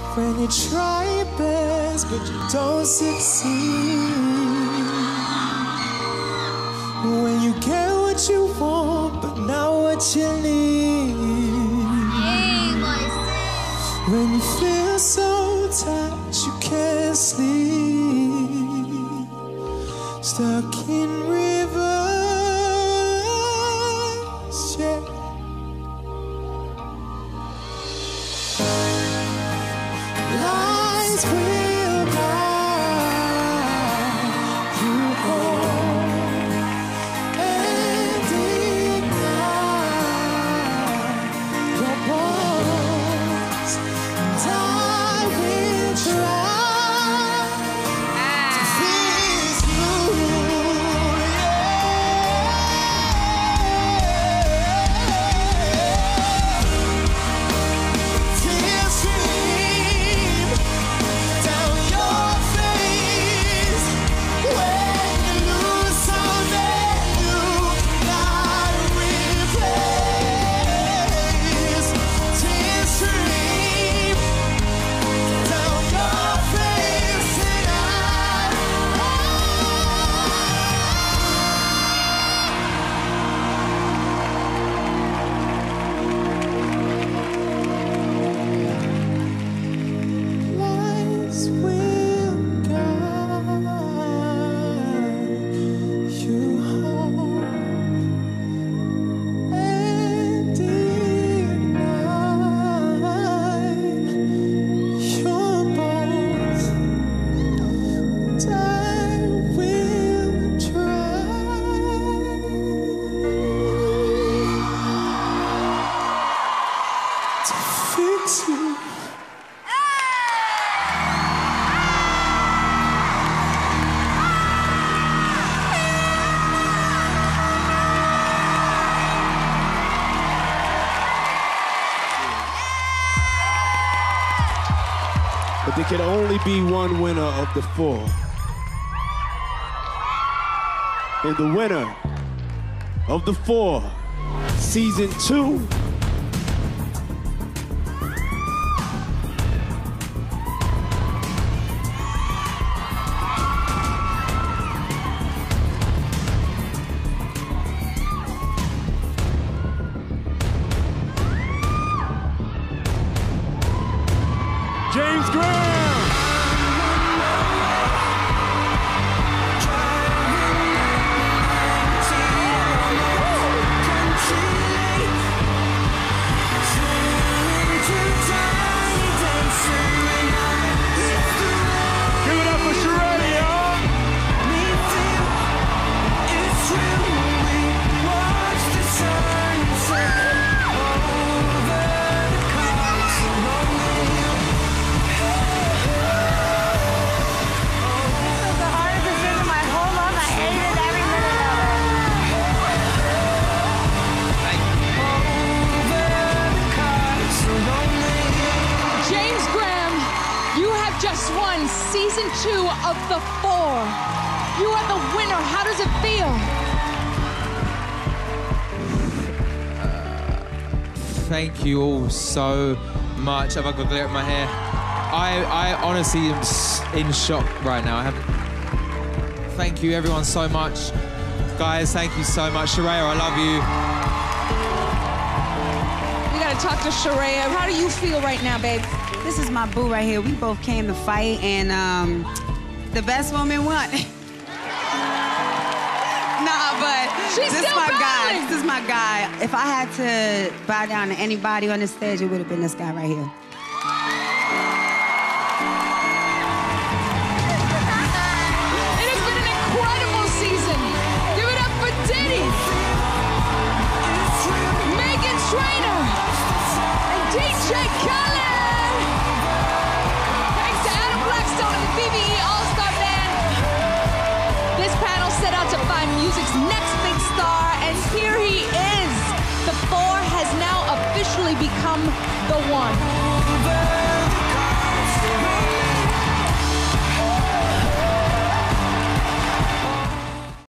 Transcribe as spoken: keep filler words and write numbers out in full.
When you try your best, but you don't succeed. When you get what you want, but not what you need. When you feel so tired, you can't sleep. Stuck in reverse, yeah. Lies will guide you home and ignite your bones. Time will try to fix you, yeah. Tears stream down your face when you lose something you gotta replace. Tears stream down your face and I lies will guide you home and ignite your bones. Time will try to fix you. But there can only be one winner of the four. And the winner of the four, season two, James Graham. Give it up for Sheree, y'all. James Graham, you have just won season two of The Four. You are the winner. How does it feel? Thank you all so much. Have I got glitter in my hair? I, I honestly am s- in shock right now. I haven't. Thank you everyone so much. Guys, thank you so much. Sheree, I love you. We gotta talk to Sheree. How do you feel right now, babe? This is my boo right here. We both came to fight, and um, the best woman won. Nah, but She's this is still my battling. guy. This is my guy. If I had to bow down to anybody on this stage, it would have been this guy right here. It has been an incredible season. Give it up for Diddy, Megan Trainor, and D J Khaled. Thanks to Adam Blackstone and the B B E All-Star Band. This panel set out to find music's next big star, and here he is. The Four has now officially become the one.